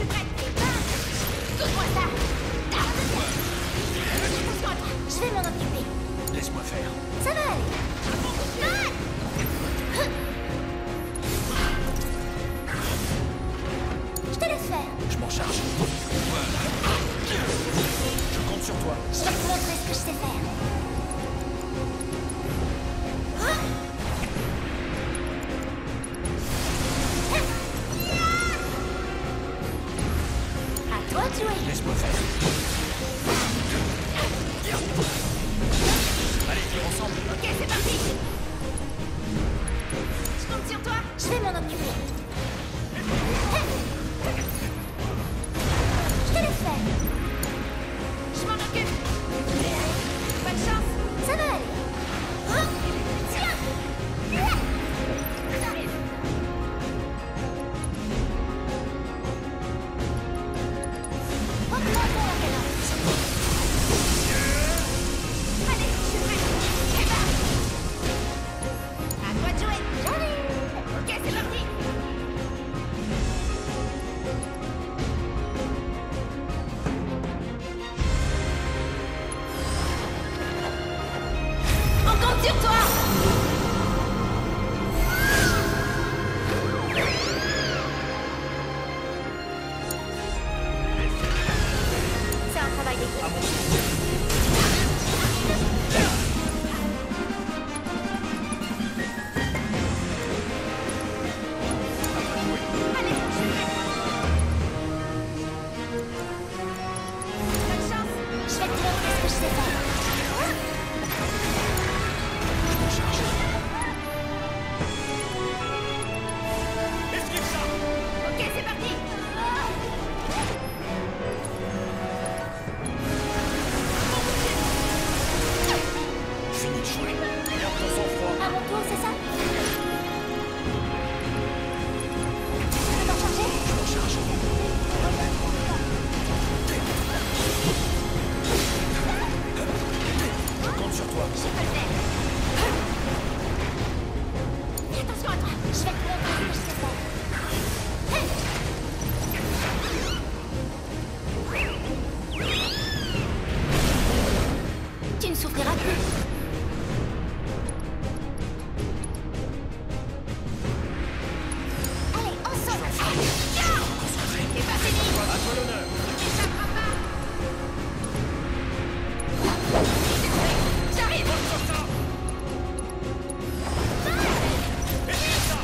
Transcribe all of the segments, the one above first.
suis prête. Donne-moi ça. Je vais m'en occuper. Laisse-moi faire. Ça va aller. Je te laisse faire. Je m'en charge. Je compte sur toi. Je vais te montrer ce que je sais faire. À toi de jouer. Laisse-moi faire. Allez, tire ensemble. Ok, c'est parti. Je compte sur toi. Je vais m'en occuper. Je te laisse faire. Je m'en occupe. Bonne chance. Ça va aller. Tiens. J'arrive. Augmente la cadence. Allez, je suis prête. Et bah. À toi de jouer. J'arrive. Ok, c'est parti. On compte sur toi. C'est un travail d'équipe. Allez, je suis prête. Bonne chance. Je vais te montrer ce que je sais faire. Esquive ça. Ok, c'est parti. Fini de jouer. Garde ton sang-froid. À mon tour, c'est ça? Tu veux t'en charger? Je m'en charge. Je compte sur toi. Je peux le faire. Fais attention à toi. Je vais te montrer ce que je sais faire. Tu ne souffriras plus. Allez, ensemble. C'est pas fini. À toi l'honneur. Tu n'échapperas pas. J'arrive. Sur ça. Esquive ça.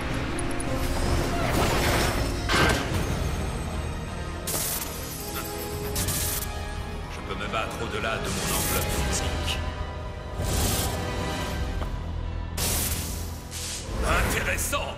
Je peux me battre au-delà de mon enveloppe physique. Intéressant.